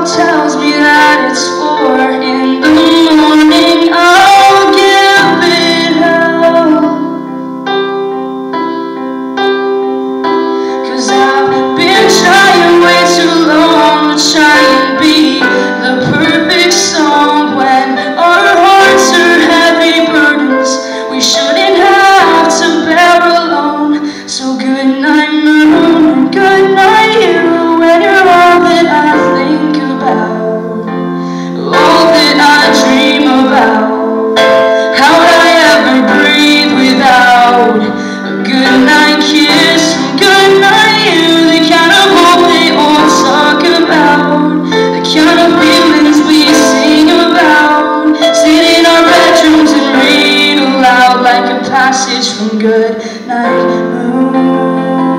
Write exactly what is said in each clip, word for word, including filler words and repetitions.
tells me that it's four in the morning, I'll give it hell. 'Cause I've been trying way too long to try and be the perfect song when our hearts are heavy burdens we shouldn't have to bear alone. So good night moon, good night you, when you're all that I think about, all that I dream about. How'd I ever breathe without a good night kiss from good night you? The kind of hope they all talk about, the kind of feelings we sing about, sit in our bedrooms and read aloud like a passage from good night moon.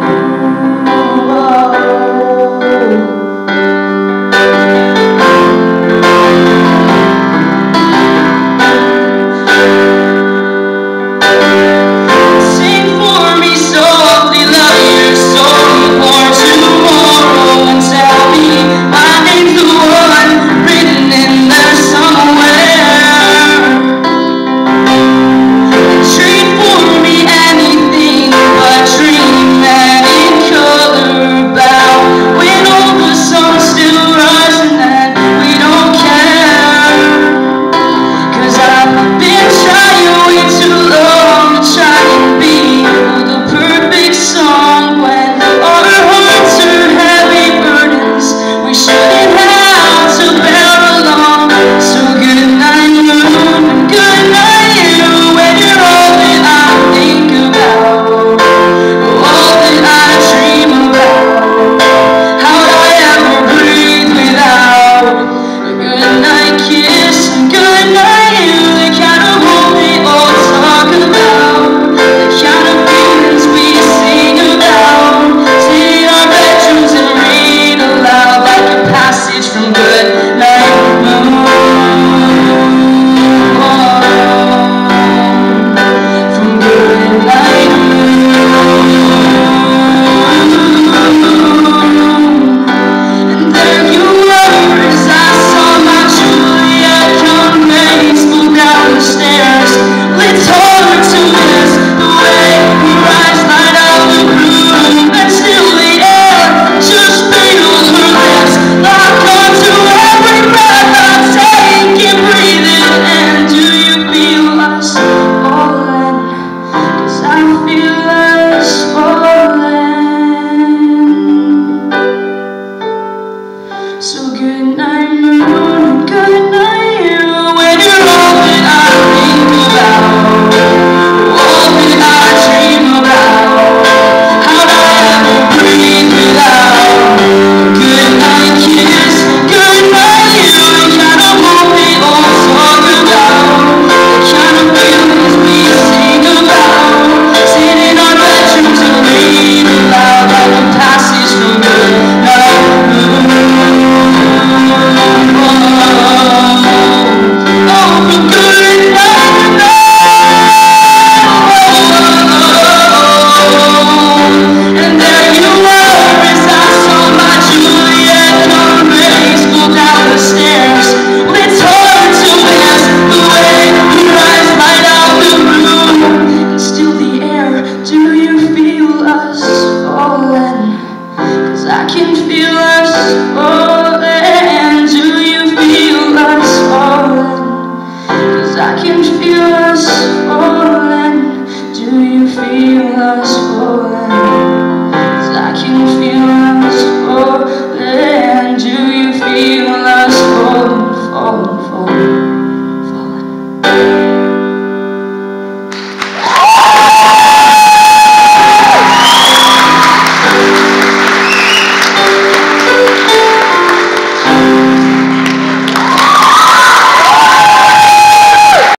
So good night moon, good night you, when you're all that I think about, all that I dream about. How'd I ever breathe without a good night kiss, good night you? The kind of hope we all talk about, the kind of feelings we sing about, sit in our bedrooms and read aloud like a passage from good night moon. I can feel us falling, do you feel us falling? 'Cause I can feel us falling, do you feel us falling?